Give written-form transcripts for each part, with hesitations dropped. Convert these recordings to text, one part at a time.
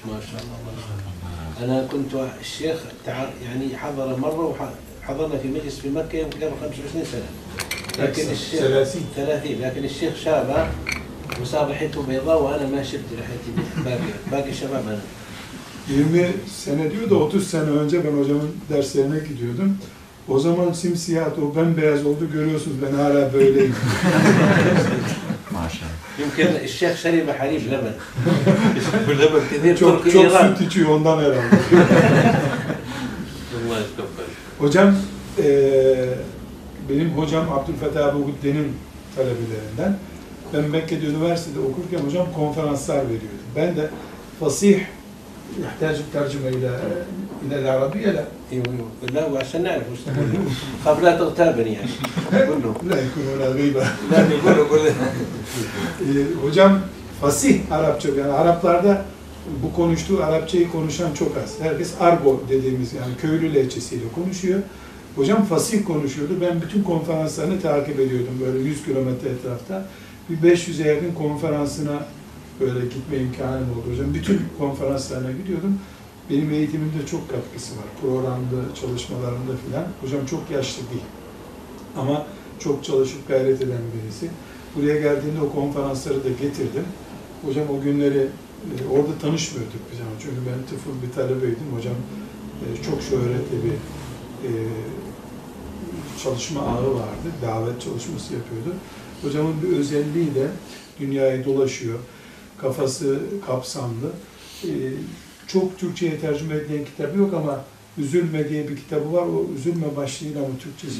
ما شاء الله. أنا كنت الشيخ يعني حضر مرة وحضرنا في مجلس في مكة يمكن قبل 25 سنة. لكن الشيخ 30 لكن الشيخ شابه مسابحته بيضاء وأنا ما شفت لحيتي باقي شباب أنا. 20 sene diyor da 30 sene önce ben hocamın derslerine gidiyordum. O zaman simsiyah, o bembeyaz oldu, görüyorsunuz ben hala böyleyim. Maşallah. يمكن الشيخ شرب حليب لبن. لبن كثير. Çok süt içiyor ondan herhalde. Hocam, benim hocam Abdülfettah Abu Gudde'nin talebelerinden. Ben Mekke'de üniversitede okurken hocam konferanslar veriyordu. Ben de fasih يحتاج الترجمة إلى العربية لا. لا وعشان نعرف وش تقول. خاف لا تغتابني يعني. لا يكون هنا غيبة. لا يقول. Hocam fasih Arapça, yani Araplarda bu konuştuğu Arapçayı konuşan çok az. Herkes argo dediğimiz yani köylü lehçesiyle konuşuyor. Hocam fasih konuşuyordu. Ben bütün konferanslarını takip ediyordum böyle 100 kilometre etrafta. Bir 500'e yakın konferansına böyle gitme imkanım oldu hocam. Bütün konferanslarına gidiyordum. Benim eğitimimde çok katkısı var. Programda, çalışmalarımda filan. Hocam çok yaşlı değil. Ama çok çalışıp gayret eden birisi. Buraya geldiğinde o konferansları da getirdim. Hocam o günleri orada tanışmıyorduk biz ama. Çünkü ben tıfıl bir talebeydim. Hocam çok şöhretli bir çalışma ağı vardı. Davet çalışması yapıyordu. Hocamın bir özelliği de dünyayı dolaşıyor. Kafası kapsamlı. Çok Türkçe'ye tercüme edilen kitabı yok ama Üzülme diye bir kitabı var. O Üzülme başlığıyla mı Türkçesi?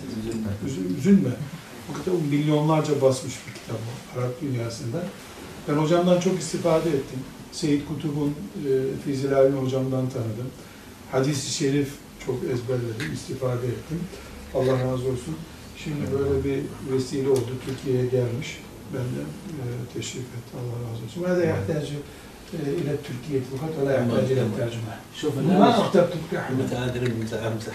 Üzülme. Bu kitabı milyonlarca basmış bir kitap bu Arap dünyasında. Ben hocamdan çok istifade ettim. Seyyid Kutub'un Fizilavi'ni hocamdan tanıdım. Hadis-i şerif çok ezberledim, istifade ettim. Allah razı olsun. Şimdi böyle bir vesile oldu. Türkiye'ye gelmiş. Ben de teşrif etti. Allah razı olsun. Hâzâ yahtâcı إلى التركية فقط ولا يحتاج إلى الترجمة. شوف ما أخترت متآدر امزح.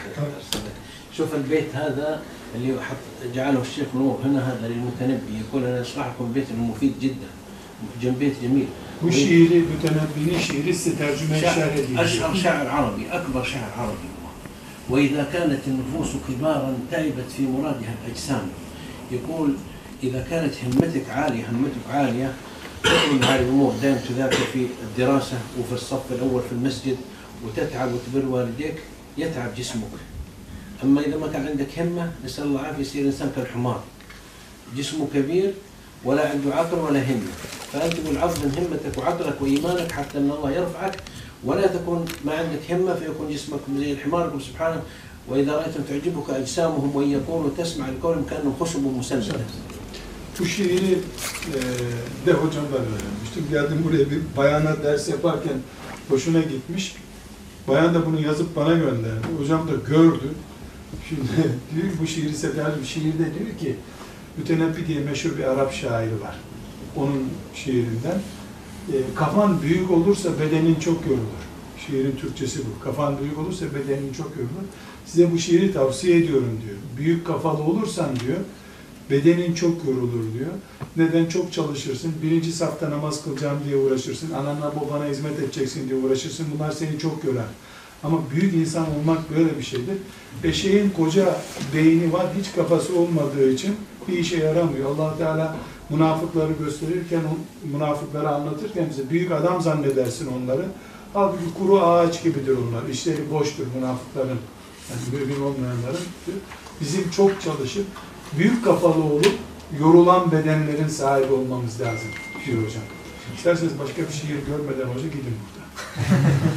شوف البيت هذا اللي جعله الشيخ نور هنا هذا للمتنبي يقول أنا أشرح لكم بيت مفيد جدا. بيت جميل. Bu şiiri, Mütenebbi'nin şiiri size tercüme şerh edeyim. أشهر شاعر عربي أكبر شاعر عربي وإذا كانت النفوس كبارا تعبت في مرادها الأجسام. يقول إذا كانت همتك عالية تؤمن هذه الأمور دائما تذاكر في الدراسة وفي الصف الأول في المسجد وتتعب وتبر والديك يتعب جسمك. أما إذا ما كان عندك همة نسأل الله العافية يصير الإنسان كالحمار جسمه كبير ولا عنده عقل ولا همة. فأنت تقول عظم همتك وعقلك وإيمانك حتى أن الله يرفعك ولا تكون ما عندك همة فيكون جسمك زي الحمار. يقول سبحانه وإذا رأيتم تعجبك أجسامهم وإن يكونوا تسمع لقولهم كأنهم خشب مسندة. Bu şiiri de hocamdan öğrenmiştim. Geldim buraya bir bayana ders yaparken hoşuna gitmiş. Bayan da bunu yazıp bana gönderdi. Hocam da gördü. Şimdi diyor bu şiiri seferdim. Şiirde diyor ki Mütenebbi diye meşhur bir Arap şairi var. Onun şiirinden. Kafan büyük olursa bedenin çok yorulur. Şiirin Türkçesi bu. Kafan büyük olursa bedenin çok yorulur. Size bu şiiri tavsiye ediyorum diyor. Büyük kafalı olursan diyor bedenin çok yorulur diyor. Neden? Çok çalışırsın. Birinci safta namaz kılacağım diye uğraşırsın. Anana babana hizmet edeceksin diye uğraşırsın. Bunlar seni çok yorar. Ama büyük insan olmak böyle bir şeydir. Eşeğin koca beyni var, hiç kafası olmadığı için bir işe yaramıyor. Allah Teala münafıkları gösterirken, münafıkları anlatırken bize büyük adam zannedersin onları. Halbuki kuru ağaç gibidir onlar. İşleri boştur münafıkların. Yani mümin olmayanların. Bizim çok çalışıp büyük kafalı olup yorulan bedenlerin sahibi olmamız lazım diyor hocam. İsterseniz başka bir şiir görmeden hoca gidin burada.